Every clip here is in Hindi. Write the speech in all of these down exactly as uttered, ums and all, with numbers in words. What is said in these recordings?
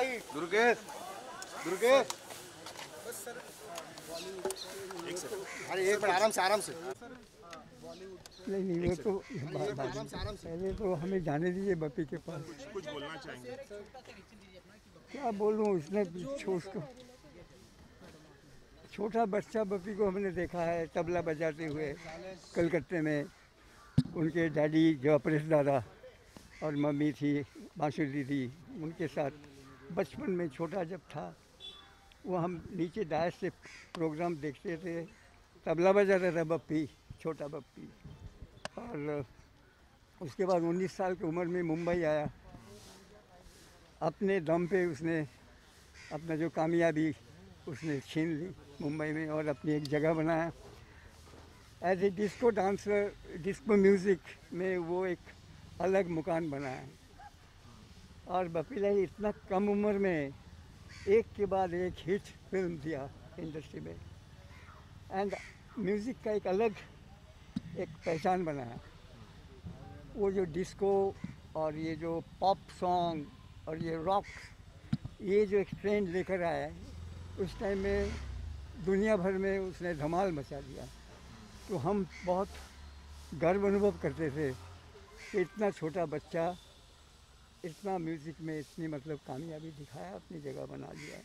दुर्गेश दुर्गेश अरे एक मिनट आराम से आराम से नहीं नहीं वो तो पहले तो हमें जाने दीजिए बप्पी के पास। कुछ बोलना चाहेंगे? क्या बोलूँ, उसने उसको छोटा बच्चा बप्पी को हमने देखा है तबला बजाते हुए कलकत्ते में। उनके डैडी जो अपरेश दादा और मम्मी थी बांसुरी थी, उनके साथ बचपन में छोटा जब था वो हम नीचे डायस से प्रोग्राम देखते थे। तबला बजाता था बप्पी, छोटा बप्पी। और उसके बाद उन्नीस साल की उम्र में मुंबई आया। अपने दम पे उसने अपना जो कामयाबी उसने छीन ली मुंबई में और अपनी एक जगह बनाया। As a disco dancer, disco music में वो एक अलग मुकाम बनाया। और बप्पी लहरी इतना कम उम्र में एक के बाद एक हिट फिल्म दिया इंडस्ट्री में। एंड म्यूज़िक का एक अलग एक पहचान बनाया। वो जो डिस्को और ये जो पॉप सॉन्ग और ये रॉक, ये जो एक ट्रेंड लेकर आया है, उस टाइम में दुनिया भर में उसने धमाल मचा दिया। तो हम बहुत गर्व अनुभव करते थे कि इतना छोटा बच्चा इतना म्यूज़िक में इतनी मतलब कामयाबी दिखाया, अपनी जगह बना लिया।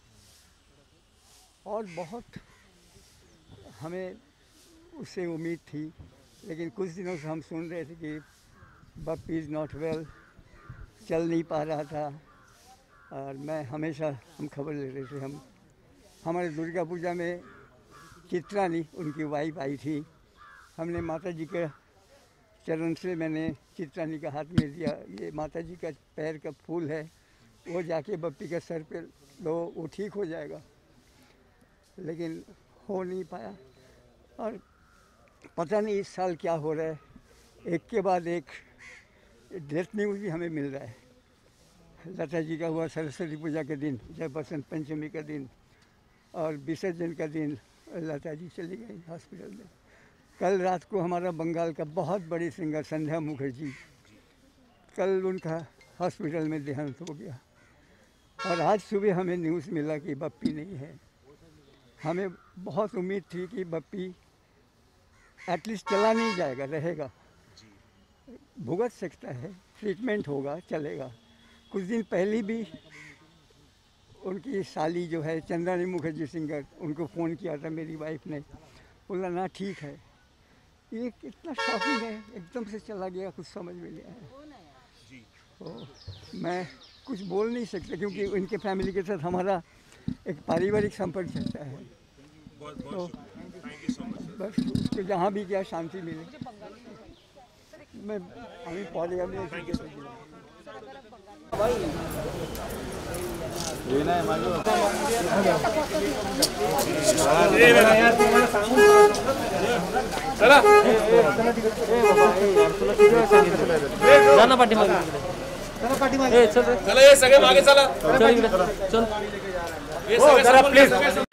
और बहुत हमें उससे उम्मीद थी, लेकिन कुछ दिनों से हम सुन रहे थे कि बप्पी इज़ नॉट वेल, चल नहीं पा रहा था। और मैं हमेशा हम खबर ले रहे थे। हम हमारे दुर्गा पूजा में चित्रानी उनकी वाइफ आई थी। हमने माता जी के चरण से मैंने चित्रानी का हाथ में दिया, ये माता जी का पैर का फूल है, वो जाके बप्पी के सर पे लो, वो ठीक हो जाएगा। लेकिन हो नहीं पाया। और पता नहीं इस साल क्या हो रहा है, एक के बाद एक डेथ न्यूज़ भी हमें मिल रहा है। लता जी का हुआ सरस्वती पूजा के दिन, जब बसंत पंचमी का दिन, और विसर्जन का दिन लता जी चली गई हॉस्पिटल में। कल रात को हमारा बंगाल का बहुत बड़ी सिंगर संध्या मुखर्जी, कल उनका हॉस्पिटल में देहांत हो गया। और आज सुबह हमें न्यूज़ मिला कि बप्पी नहीं है। हमें बहुत उम्मीद थी कि बप्पी एटलीस्ट चला नहीं जाएगा, रहेगा, भुगत सकता है, ट्रीटमेंट होगा, चलेगा। कुछ दिन पहले भी उनकी साली जो है चंद्रानी मुखर्जी सिंगर, उनको फ़ोन किया था मेरी वाइफ ने, बोला ना ठीक है। ये कितना शॉकिंग है, एकदम से चला गया, कुछ समझ में नहीं आया। तो मैं कुछ बोल नहीं सकता क्योंकि उनके फैमिली के साथ हमारा एक पारिवारिक संपर्क चलता है। तो बस उसको जहाँ भी गया शांति मिले। मैं अभी पौधे में चला पाठी मागे चला ये सगळे मागे चला चल चल ये सगळे प्लीज